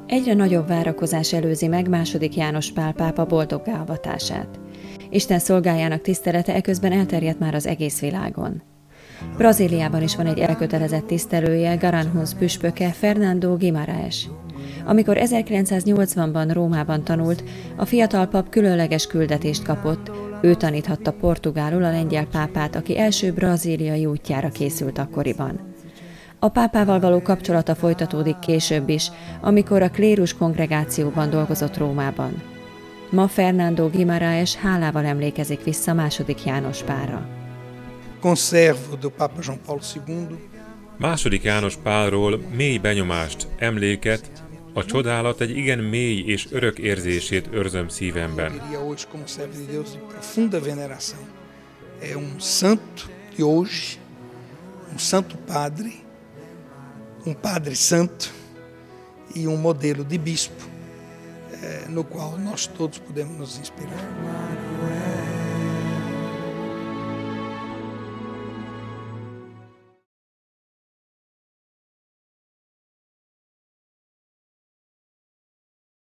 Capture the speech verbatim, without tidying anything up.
Egyre nagyobb várakozás előzi meg második János Pál pápa boldoggá avatását. Isten szolgájának tisztelete eközben elterjedt már az egész világon. Brazíliában is van egy elkötelezett tisztelője, Garanhuns püspöke, Fernando Guimarães. Amikor ezerkilencszáznyolcvanban Rómában tanult, a fiatal pap különleges küldetést kapott, ő taníthatta portugálul a lengyel pápát, aki első brazíliai útjára készült akkoriban. A pápával való kapcsolata folytatódik később is, amikor a klérus kongregációban dolgozott Rómában. Ma Fernando Guimarães hálával emlékezik vissza második János Pálra. Conservo do Papa João Paulo segundo. Második János Pálról mély benyomást, emléket, a csodálat egy igen mély és örök érzését őrzöm szívemben. Diria hoje como servo de Deus de profunda veneração. É um santo de hoje, um santo padre, um padre santo e um modelo de bispo, no qual nós todos podemos nos inspirar.